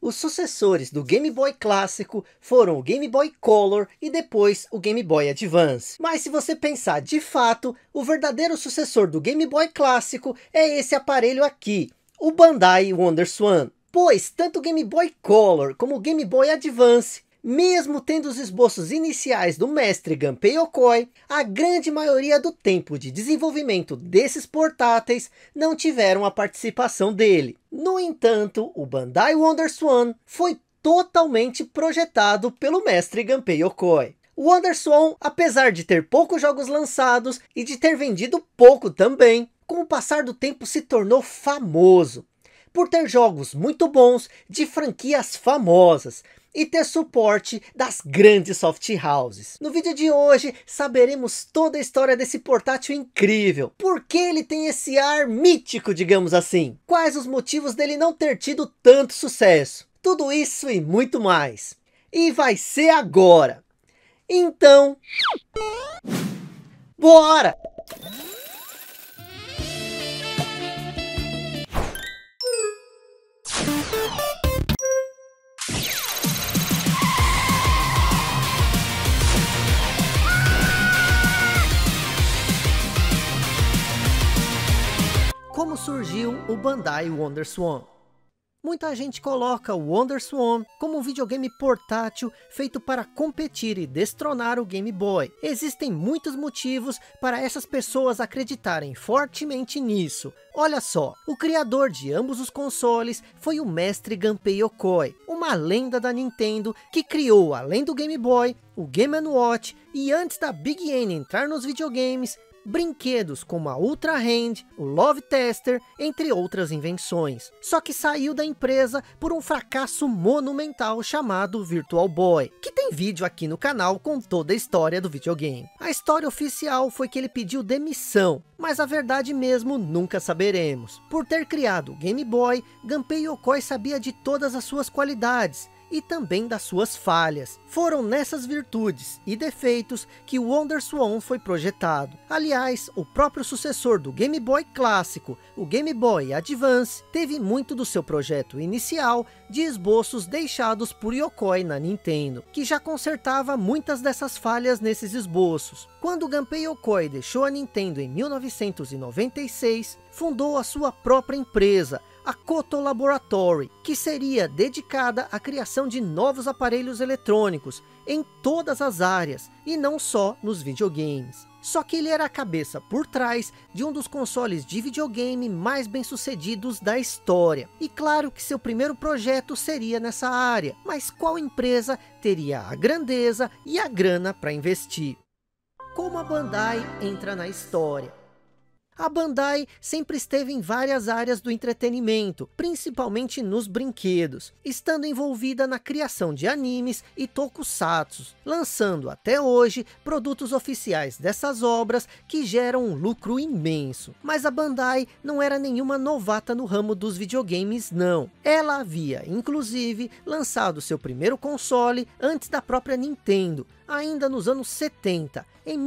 Os sucessores do Game Boy clássico foram o Game Boy Color e depois o Game Boy Advance. Mas se você pensar de fato, o verdadeiro sucessor do Game Boy clássico é esse aparelho aqui, o Bandai WonderSwan. Pois tanto o Game Boy Color como o Game Boy Advance, mesmo tendo os esboços iniciais do mestre Gunpei Yokoi, a grande maioria do tempo de desenvolvimento desses portáteis não tiveram a participação dele. No entanto, o Bandai WonderSwan foi totalmente projetado pelo mestre Gunpei Yokoi. O WonderSwan, apesar de ter poucos jogos lançados e de ter vendido pouco também, com o passar do tempo se tornou famoso por ter jogos muito bons de franquias famosas e ter suporte das grandes soft houses. No vídeo de hoje saberemos toda a história desse portátil incrível. Por que ele tem esse ar mítico, digamos assim? Quais os motivos dele não ter tido tanto sucesso? Tudo isso e muito mais. E vai ser agora. Então, bora! Como surgiu o Bandai WonderSwan? Muita gente coloca o WonderSwan como um videogame portátil feito para competir e destronar o Game Boy. Existem muitos motivos para essas pessoas acreditarem fortemente nisso. Olha só, o criador de ambos os consoles foi o mestre Gunpei Yokoi, uma lenda da Nintendo que criou, além do Game Boy, o Game & Watch e antes da Big N entrar nos videogames, brinquedos como a Ultra Hand, o Love Tester, entre outras invenções. Só que saiu da empresa por um fracasso monumental chamado Virtual Boy, que tem vídeo aqui no canal com toda a história do videogame. A história oficial foi que ele pediu demissão, mas a verdade mesmo nunca saberemos. Por ter criado o Game Boy, Gunpei Yokoi sabia de todas as suas qualidades e também das suas falhas. Foram nessas virtudes e defeitos que o WonderSwan foi projetado. Aliás, o próprio sucessor do Game Boy clássico, o Game Boy Advance, teve muito do seu projeto inicial de esboços deixados por Yokoi na Nintendo, que já consertava muitas dessas falhas nesses esboços. Quando Gunpei Yokoi deixou a Nintendo em 1996, fundou a sua própria empresa, a Koto Laboratory, que seria dedicada à criação de novos aparelhos eletrônicos em todas as áreas e não só nos videogames. Só que ele era a cabeça por trás de um dos consoles de videogame mais bem-sucedidos da história. E claro que seu primeiro projeto seria nessa área, mas qual empresa teria a grandeza e a grana para investir? Como a Bandai entra na história? A Bandai sempre esteve em várias áreas do entretenimento, principalmente nos brinquedos, estando envolvida na criação de animes e tokusatsu, lançando até hoje produtos oficiais dessas obras que geram um lucro imenso. Mas a Bandai não era nenhuma novata no ramo dos videogames não. Ela havia, inclusive, lançado seu primeiro console antes da própria Nintendo, ainda nos anos 70, em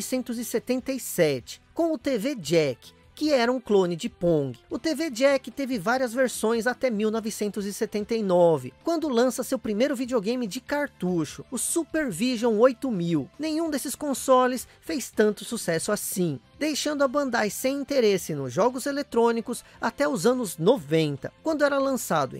1977. Com o TV Jack, que era um clone de Pong. O TV Jack teve várias versões até 1979, quando lança seu primeiro videogame de cartucho, o Super Vision 8000. Nenhum desses consoles fez tanto sucesso assim, deixando a Bandai sem interesse nos jogos eletrônicos até os anos 90, quando era lançado em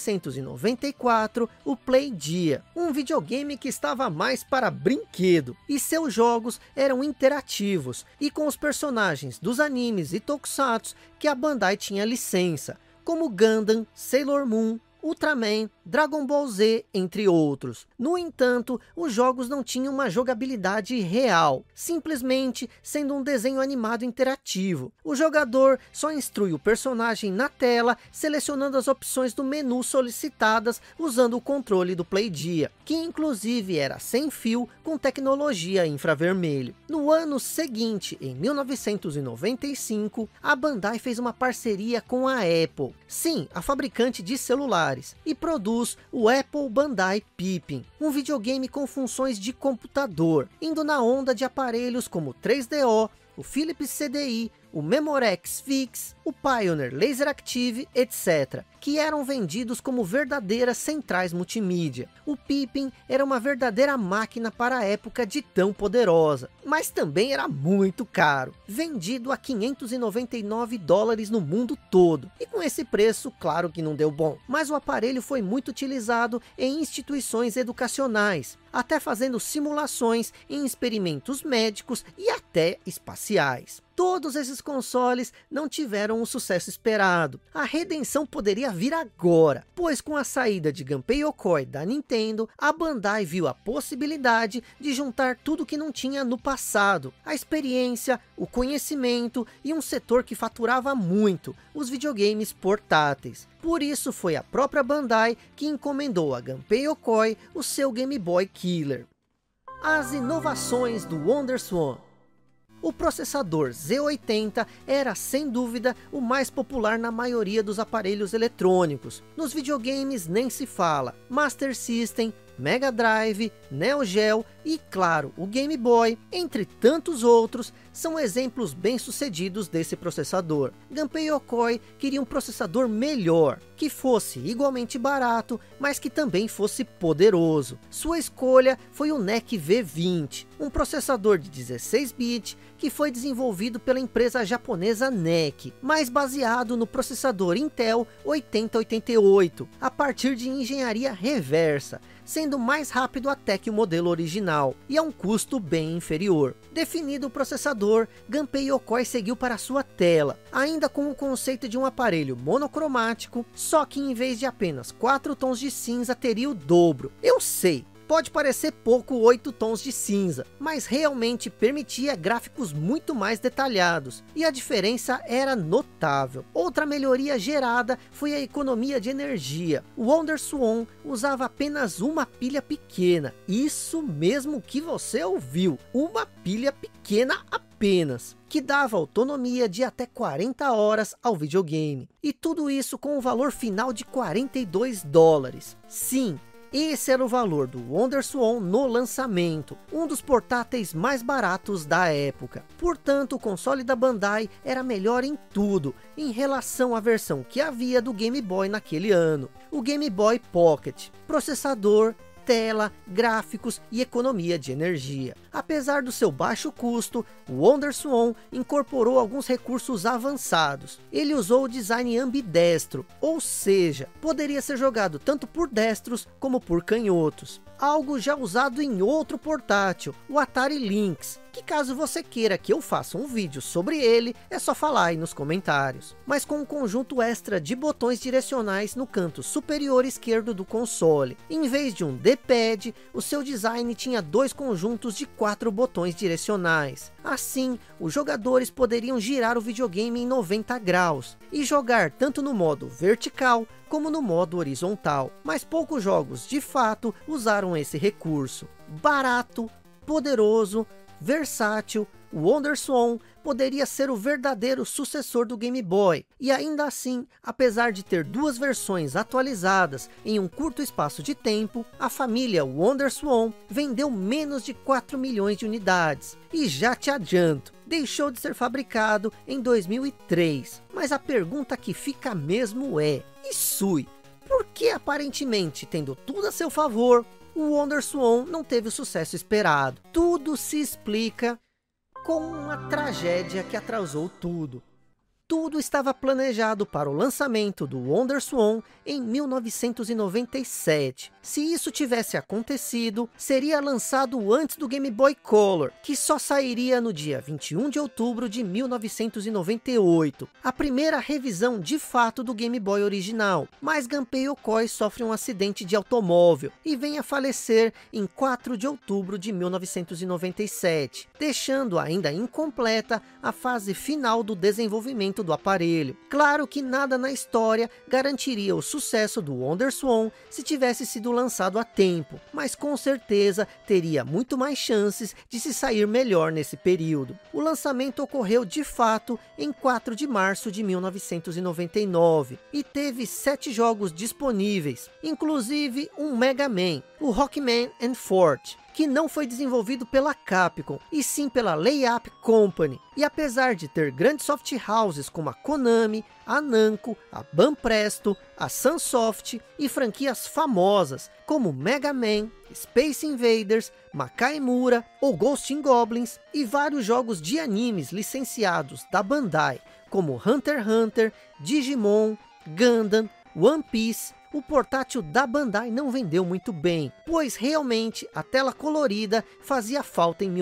1994 o Playdia, um videogame que estava mais para brinquedo, e seus jogos eram interativos e com os personagens dos animes e tokusatsu que a Bandai tinha licença, como Gundam, Sailor Moon, Ultraman, Dragon Ball Z, entre outros. No entanto, os jogos não tinham uma jogabilidade real, simplesmente sendo um desenho animado interativo. O jogador só instrui o personagem na tela, selecionando as opções do menu solicitadas usando o controle do Playdia, que inclusive era sem fio com tecnologia infravermelho. No ano seguinte, em 1995, a Bandai fez uma parceria com a Apple, sim, a fabricante de celulares, e produz o Apple Bandai Pippin, um videogame com funções de computador, indo na onda de aparelhos como o 3DO, o Philips CDI, o Memorex Fix, o Pioneer Laser Active, etc. que eram vendidos como verdadeiras centrais multimídia. O Pippin era uma verdadeira máquina para a época de tão poderosa, mas também era muito caro, vendido a $599 no mundo todo, e com esse preço, claro que não deu bom, mas o aparelho foi muito utilizado em instituições educacionais, até fazendo simulações em experimentos médicos e até espaciais. Todos esses consoles não tiveram o sucesso esperado. A redenção poderia vir agora, pois com a saída de Gunpei Yokoi da Nintendo, a Bandai viu a possibilidade de juntar tudo que não tinha no passado. A experiência, o conhecimento e um setor que faturava muito, os videogames portáteis. Por isso foi a própria Bandai que encomendou a Gunpei Yokoi o seu Game Boy Killer. As inovações do WonderSwan. O processador Z80 era, sem dúvida, o mais popular na maioria dos aparelhos eletrônicos. Nos videogames nem se fala. Master System, Mega Drive, Neo Geo e, claro, o Game Boy, entre tantos outros, são exemplos bem-sucedidos desse processador. Gunpei Yokoi queria um processador melhor, que fosse igualmente barato, mas que também fosse poderoso. Sua escolha foi o NEC V20, um processador de 16-bit que foi desenvolvido pela empresa japonesa NEC, mas baseado no processador Intel 8088, a partir de engenharia reversa, sendo mais rápido até que o modelo original, e a um custo bem inferior. Definido o processador, Gunpei Yokoi seguiu para sua tela, ainda com o conceito de um aparelho monocromático, só que em vez de apenas 4 tons de cinza, teria o dobro. Eu sei, pode parecer pouco 8 tons de cinza, mas realmente permitia gráficos muito mais detalhados, e a diferença era notável. Outra melhoria gerada foi a economia de energia. O WonderSwan usava apenas uma pilha pequena, isso mesmo que você ouviu, uma pilha pequena apenas, que dava autonomia de até 40 horas ao videogame, e tudo isso com um valor final de $42. Sim, esse era o valor do WonderSwan no lançamento, um dos portáteis mais baratos da época. Portanto, o console da Bandai era melhor em tudo, em relação à versão que havia do Game Boy naquele ano. O Game Boy Pocket, processador, tela, gráficos e economia de energia. Apesar do seu baixo custo, o WonderSwan incorporou alguns recursos avançados. Ele usou o design ambidestro, ou seja, poderia ser jogado tanto por destros como por canhotos. Algo já usado em outro portátil, o Atari Lynx, que caso você queira que eu faça um vídeo sobre ele, é só falar aí nos comentários. Mas com um conjunto extra de botões direcionais no canto superior esquerdo do console. Em vez de um D-pad, o seu design tinha 2 conjuntos de 4 botões direcionais. Assim, os jogadores poderiam girar o videogame em 90 graus, e jogar tanto no modo vertical, como no modo horizontal, mas poucos jogos de fato usaram esse recurso. Barato, poderoso, versátil, o WonderSwan poderia ser o verdadeiro sucessor do Game Boy, e ainda assim, apesar de ter 2 versões atualizadas em um curto espaço de tempo, a família WonderSwan vendeu menos de 4 milhões de unidades, e já te adianto, deixou de ser fabricado em 2003. Mas a pergunta que fica mesmo é, Isui, por que aparentemente, tendo tudo a seu favor, o WonderSwan não teve o sucesso esperado? Tudo se explica com uma tragédia que atrasou tudo. Tudo estava planejado para o lançamento do WonderSwan em 1997. Se isso tivesse acontecido, seria lançado antes do Game Boy Color, que só sairia no dia 21 de outubro de 1998. A primeira revisão de fato do Game Boy original. Mas Gunpei Yokoi sofre um acidente de automóvel e vem a falecer em 4 de outubro de 1997, deixando ainda incompleta a fase final do desenvolvimento do aparelho. Claro que nada na história garantiria o sucesso do WonderSwan se tivesse sido lançado a tempo, mas com certeza teria muito mais chances de se sair melhor nesse período. O lançamento ocorreu de fato em 4 de março de 1999 e teve 7 jogos disponíveis, inclusive um Mega Man, o Rockman and Fort, que não foi desenvolvido pela Capcom, e sim pela Layup Company. E apesar de ter grandes soft houses como a Konami, a Namco, a Banpresto, a Sunsoft e franquias famosas como Mega Man, Space Invaders, Makaimura ou Ghosts 'n Goblins, e vários jogos de animes licenciados da Bandai, como Hunter x Hunter, Digimon, Gundam, One Piece, o portátil da Bandai não vendeu muito bem, pois realmente a tela colorida fazia falta em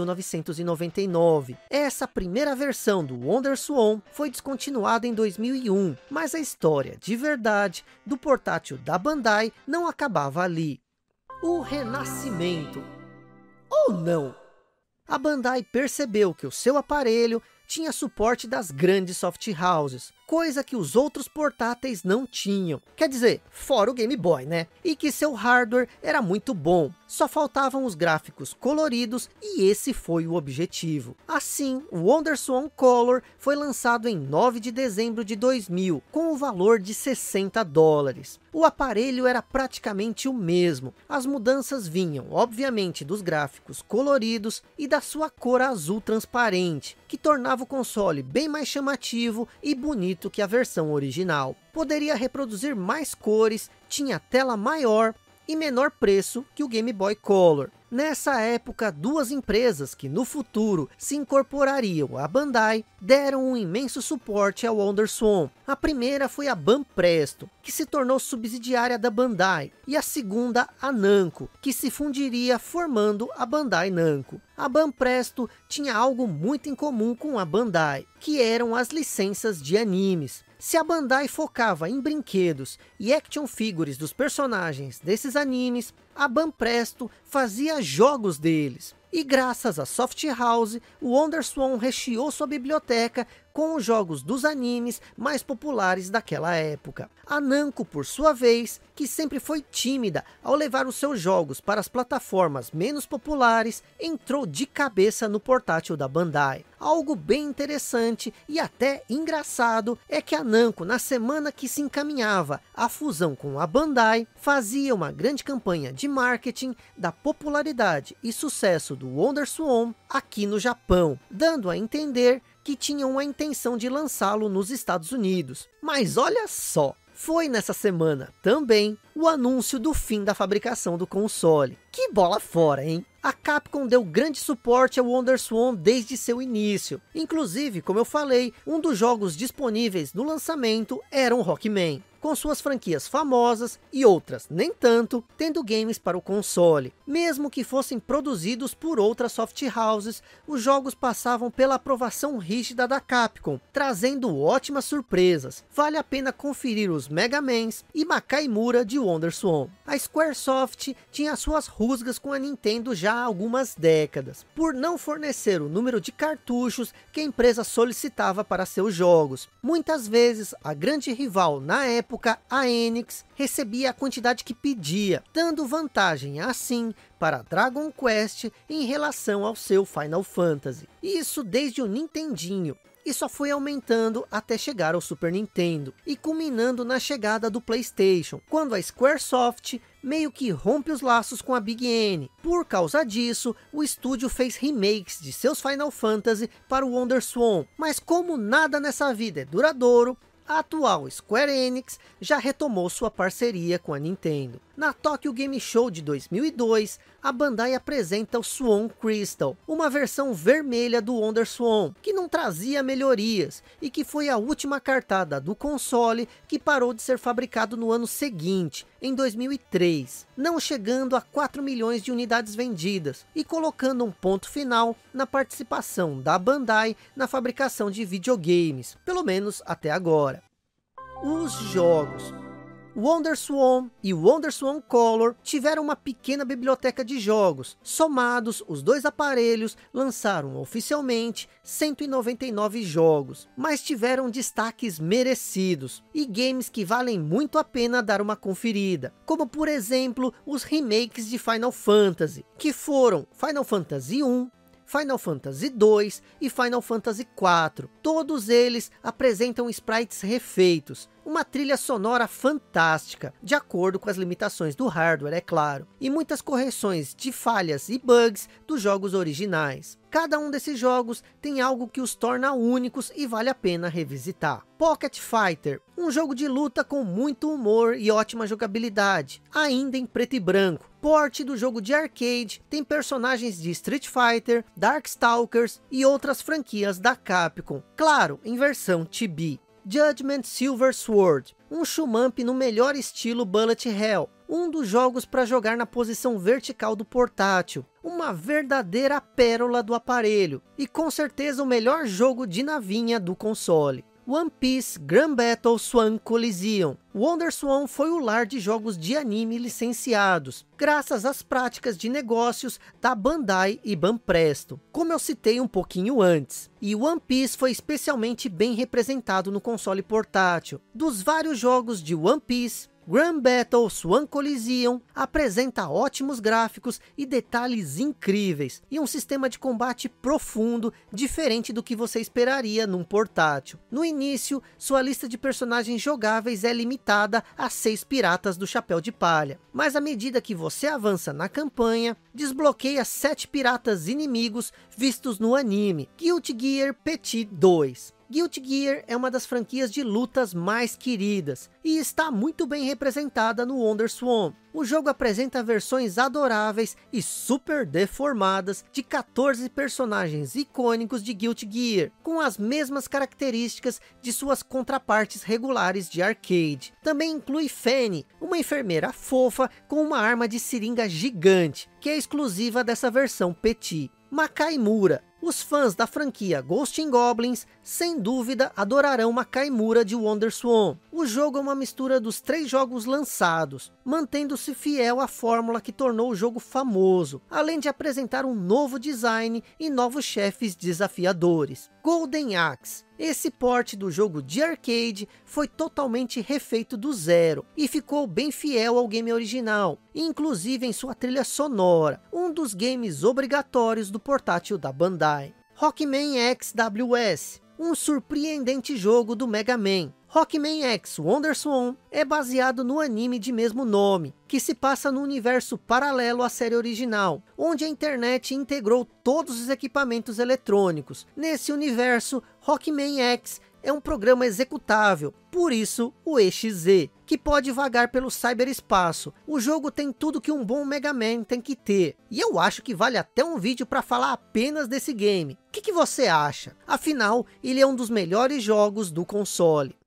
1999. Essa primeira versão do WonderSwan foi descontinuada em 2001, mas a história de verdade do portátil da Bandai não acabava ali. O renascimento. Ou não? A Bandai percebeu que o seu aparelho tinha suporte das grandes soft houses, coisa que os outros portáteis não tinham. Quer dizer, fora o Game Boy, né? E que seu hardware era muito bom. Só faltavam os gráficos coloridos e esse foi o objetivo. Assim, o WonderSwan Color foi lançado em 9 de dezembro de 2000, com o valor de $60. O aparelho era praticamente o mesmo. As mudanças vinham, obviamente, dos gráficos coloridos e da sua cor azul transparente, que tornava o console bem mais chamativo e bonito que a versão original. Poderia reproduzir mais cores, tinha tela maior e menor preço que o Game Boy Color. Nessa época, duas empresas que no futuro se incorporariam à Bandai deram um imenso suporte ao WonderSwan. A primeira foi a Banpresto, que se tornou subsidiária da Bandai, e a segunda a Namco, que se fundiria formando a Bandai Namco. A Banpresto tinha algo muito em comum com a Bandai, que eram as licenças de animes. Se a Bandai focava em brinquedos e action figures dos personagens desses animes, a Banpresto fazia jogos deles. E graças à Soft House, o WonderSwan recheou sua biblioteca com os jogos dos animes mais populares daquela época. A Namco, por sua vez, que sempre foi tímida ao levar os seus jogos para as plataformas menos populares, entrou de cabeça no portátil da Bandai. Algo bem interessante e até engraçado é que a Namco, na semana que se encaminhava à fusão com a Bandai, fazia uma grande campanha de marketing da popularidade e sucesso do WonderSwan aqui no Japão, dando a entender que tinham a intenção de lançá-lo nos Estados Unidos. Mas olha só, foi nessa semana também o anúncio do fim da fabricação do console. Que bola fora, hein? A Capcom deu grande suporte ao WonderSwan desde seu início. Inclusive, como eu falei, um dos jogos disponíveis no lançamento era um Rockman, com suas franquias famosas e outras nem tanto, tendo games para o console. Mesmo que fossem produzidos por outras soft houses, os jogos passavam pela aprovação rígida da Capcom, trazendo ótimas surpresas. Vale a pena conferir os Mega Mans e Makaimura de WonderSwan. A Squaresoft tinha suas rusgas com a Nintendo já há algumas décadas, por não fornecer o número de cartuchos que a empresa solicitava para seus jogos. Muitas vezes, a grande rival na época, a Enix, recebia a quantidade que pedia, dando vantagem assim para Dragon Quest em relação ao seu Final Fantasy. Isso desde o Nintendinho. E só foi aumentando até chegar ao Super Nintendo, e culminando na chegada do PlayStation, quando a Squaresoft meio que rompe os laços com a Big N. Por causa disso, o estúdio fez remakes de seus Final Fantasy para o WonderSwan, mas como nada nessa vida é duradouro, a atual Square Enix já retomou sua parceria com a Nintendo. Na Tokyo Game Show de 2002, a Bandai apresenta o Swan Crystal, uma versão vermelha do WonderSwan, que não trazia melhorias, e que foi a última cartada do console, que parou de ser fabricado no ano seguinte, em 2003, não chegando a 4 milhões de unidades vendidas, e colocando um ponto final na participação da Bandai na fabricação de videogames, pelo menos até agora. Os jogos. O WonderSwan e o WonderSwan Color tiveram uma pequena biblioteca de jogos. Somados, os dois aparelhos lançaram oficialmente 199 jogos, mas tiveram destaques merecidos e games que valem muito a pena dar uma conferida, como por exemplo os remakes de Final Fantasy, que foram Final Fantasy 1, Final Fantasy 2 e Final Fantasy 4. Todos eles apresentam sprites refeitos, uma trilha sonora fantástica, de acordo com as limitações do hardware, é claro, e muitas correções de falhas e bugs dos jogos originais. Cada um desses jogos tem algo que os torna únicos e vale a pena revisitar. Pocket Fighter, um jogo de luta com muito humor e ótima jogabilidade, ainda em preto e branco. Port do jogo de arcade, tem personagens de Street Fighter, Darkstalkers e outras franquias da Capcom, claro, em versão chibi. Judgment Silver Sword, um shmup no melhor estilo Bullet Hell, um dos jogos para jogar na posição vertical do portátil, uma verdadeira pérola do aparelho, e com certeza o melhor jogo de navinha do console. One Piece Grand Battle Swan Coliseum. WonderSwan foi o lar de jogos de anime licenciados, graças às práticas de negócios da Bandai e Banpresto, como eu citei um pouquinho antes. E One Piece foi especialmente bem representado no console portátil. Dos vários jogos de One Piece, Grand Battle Swan Coliseum apresenta ótimos gráficos e detalhes incríveis, e um sistema de combate profundo, diferente do que você esperaria num portátil. No início, sua lista de personagens jogáveis é limitada a 6 piratas do Chapéu de Palha, mas à medida que você avança na campanha, desbloqueia 7 piratas inimigos vistos no anime Guilty Gear Petit 2. Guilty Gear é uma das franquias de lutas mais queridas e está muito bem representada no WonderSwan. O jogo apresenta versões adoráveis e super deformadas de 14 personagens icônicos de Guilty Gear, com as mesmas características de suas contrapartes regulares de arcade. Também inclui Fanny, uma enfermeira fofa com uma arma de seringa gigante, que é exclusiva dessa versão Petit. Makaimura. Os fãs da franquia Ghosts 'n Goblins, sem dúvida, adorarão Makaimura de WonderSwan. O jogo é uma mistura dos 3 jogos lançados, mantendo-se fiel à fórmula que tornou o jogo famoso, além de apresentar um novo design e novos chefes desafiadores. Golden Axe. Esse port do jogo de arcade foi totalmente refeito do zero e ficou bem fiel ao game original, inclusive em sua trilha sonora, um dos games obrigatórios do portátil da Bandai. Rockman XWS, um surpreendente jogo do Mega Man. Rockman X WonderSwan é baseado no anime de mesmo nome, que se passa no universo paralelo à série original, onde a internet integrou todos os equipamentos eletrônicos. Nesse universo, Rockman X é um programa executável, por isso o EXE, que pode vagar pelo cyberespaço. O jogo tem tudo que um bom Mega Man tem que ter, e eu acho que vale até um vídeo para falar apenas desse game. O que você acha? Afinal, ele é um dos melhores jogos do console.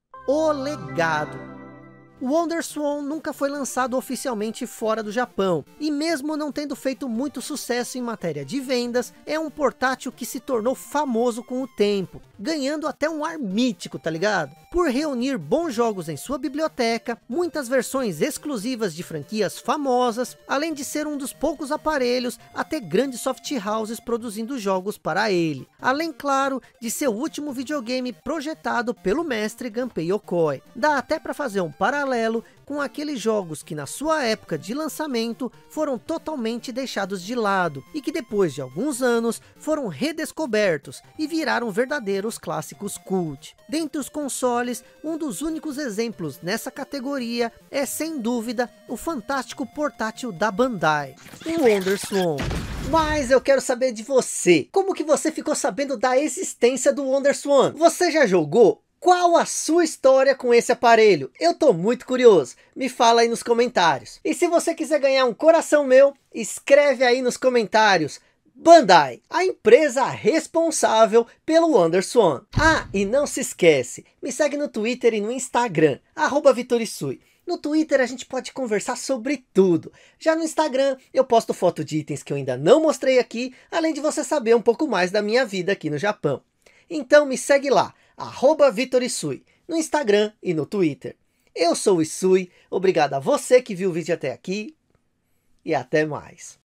O Legado. O WonderSwan nunca foi lançado oficialmente fora do Japão, e mesmo não tendo feito muito sucesso em matéria de vendas, é um portátil que se tornou famoso com o tempo, ganhando até um ar mítico, tá ligado? Por reunir bons jogos em sua biblioteca, muitas versões exclusivas de franquias famosas, além de ser um dos poucos aparelhos a ter grandes soft houses produzindo jogos para ele. Além, claro, de ser o último videogame projetado pelo mestre Gunpei Yokoi. Dá até para fazer um paralelo com aqueles jogos que na sua época de lançamento foram totalmente deixados de lado e que depois de alguns anos foram redescobertos e viraram verdadeiros clássicos cult. Dentre os consoles, um dos únicos exemplos nessa categoria é sem dúvida o fantástico portátil da Bandai, o WonderSwan. Mas eu quero saber de você, como que você ficou sabendo da existência do WonderSwan? Você já jogou? Qual a sua história com esse aparelho? Eu tô muito curioso, me fala aí nos comentários. E se você quiser ganhar um coração meu, escreve aí nos comentários: Bandai, a empresa responsável pelo WonderSwan. Ah, e não se esquece, me segue no Twitter e no Instagram, @VitorIsui. No Twitter a gente pode conversar sobre tudo. Já no Instagram eu posto foto de itens que eu ainda não mostrei aqui, além de você saber um pouco mais da minha vida aqui no Japão. Então me segue lá, @VitorIsui, no Instagram e no Twitter. Eu sou o Isui, obrigado a você que viu o vídeo até aqui e até mais.